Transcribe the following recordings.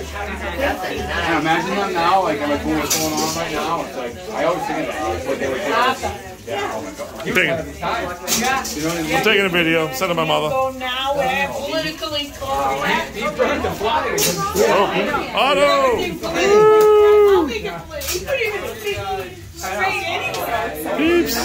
Yeah, imagine them now, like what's going on right now. It's like I always think of that, like what they were doing. Yeah, oh my God. I'm taking a video. Send it to my mother. Now we're politically correct. He burned the flag. Otto! I'll make it play. He couldn't even see straight anywhere. Peeps!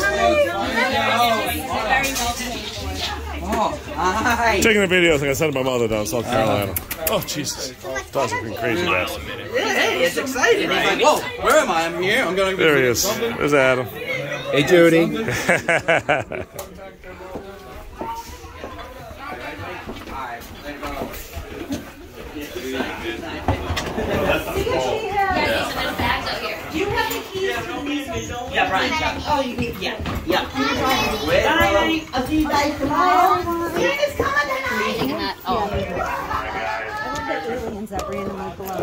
Oh, hi. Taking a video. I think I sent it to my mother down in South Carolina. Oh, Jesus. Dog's a crazy bastard. Yeah, hey, it's exciting. He's like, whoa, where am I? I'm here. I'm going to There he is. There's Adam. Hey, Judy. Yeah, Brian. Oh, you need, Yeah. Bye. I'll see you guys tomorrow. Santa's coming tonight. Aliens that randomly glow.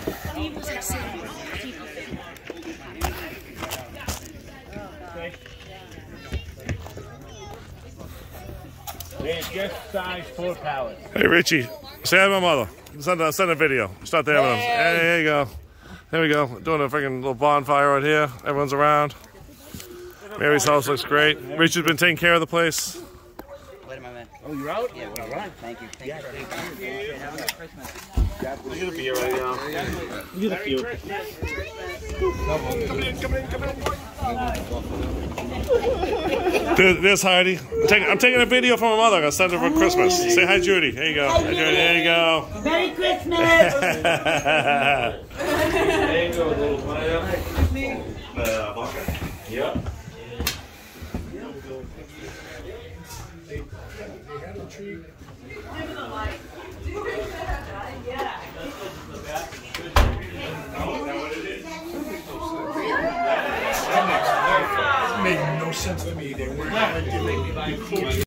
They're just size 4 pallets. Hey, Richie. Say hi to my mother. Send a video. Start the evidence. Hey, there you go. There we go. Doing a freaking little bonfire right here. Everyone's around. Mary's house looks great. Richard's been taking care of the place. Wait a minute. Oh, you're out? Yeah, all right. Thank you. Thank you. Have a good Christmas. I'm gonna be here right now. You get a few. There's Heidi. I'm taking a video from my mother. I'm gonna send her for Christmas. Say hi, Judy. Here you go. Hi, Judy. There you go. Merry Christmas. There you go, little player. Yep. Made no sense to me. They weren't.